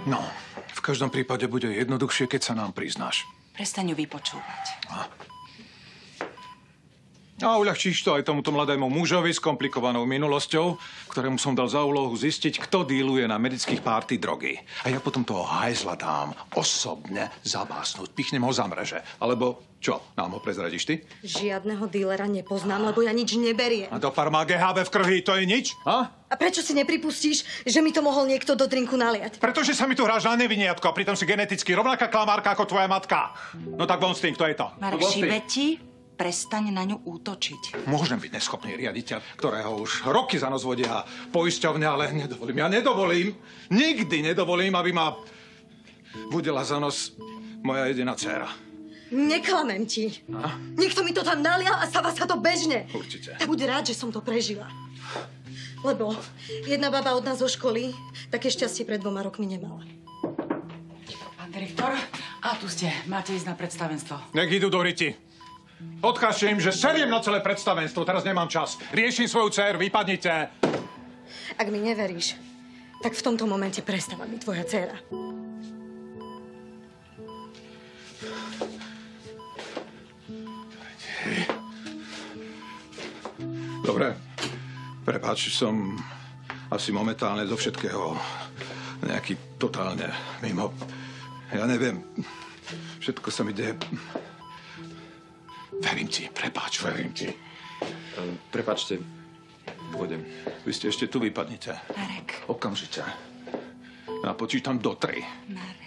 No, v každom prípade bude jednoduchšie, keď sa nám priznáš. Prestaň ju vypočúvať. A uľahčíš to aj tomuto mladému mužovi s komplikovanou minulosťou, ktorému som dal za úlohu zistiť, kto díluje na medických párty drogy. A ja potom toho hajzla dám osobne zabásnuť. Pichnem ho za mreže. Alebo čo, nám ho prezradíš ty? Žiadneho dílera nepoznám, lebo ja nič neberiem. A do pár má GHB v krvi, to je nič? A prečo si nepripustíš, že mi to mohol niekto do drinku naliať? Pretože sa mi tu hráš na neviniatko a pritom si geneticky rovnaká klamárka ako tvoja matka. No tak von s tým, kto je to? Marek Šibeti, prestaň na ňu útočiť. Môžem byť neschopný riaditeľ, ktorého už roky za nos vodia poisťovne, ale nedovolím. Ja nedovolím, nikdy nedovolím, aby ma vodila za nos moja jediná dcéra. Neklamem ti. Niekto mi to tam nalial a stáva sa to bežne. Určite. Tak buď rád, že som to prežila. Lebo jedna baba od nás zo školy také šťastie pred 2 rokmi nemala. Pán direktor, a tu ste. Máte ísť na predstavenstvo. Nech idú do riti. Odkážte im, že seriem na celé predstavenstvo. Teraz nemám čas. Riešim svoju dcéru, vypadnite. Ak mi neveríš, tak v tomto momente prestáva byť tvoja dcéra. Dobre. Prepáč, som asi momentálne zo všetkého nejaký totálne mimo. Ja neviem. Všetko sa mi deje. Verím ti, prepáč, verím ti. Prepáčte, pôjdem. Vy ste ešte tu, vypadnite. Marek. Okamžite. Ja počítam do 3. Marek.